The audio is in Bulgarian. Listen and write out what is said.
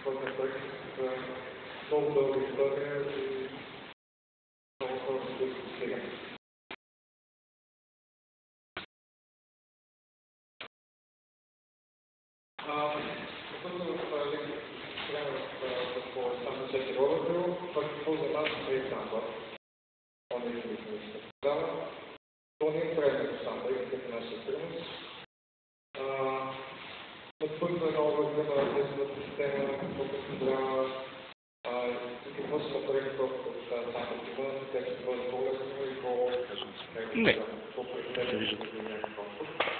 сходния проект с много дълга история и много хора, с които постигаме. По само 4 overview, това какво за нас е example. Он е измислено тогава. То не е правилно самбър, като нашия принос. Първо едно overview на тестовата система, какво представлява и какво се направи просто от самбър тима, така че бъде по-лесно и по-предпредено да някакъв конфликт.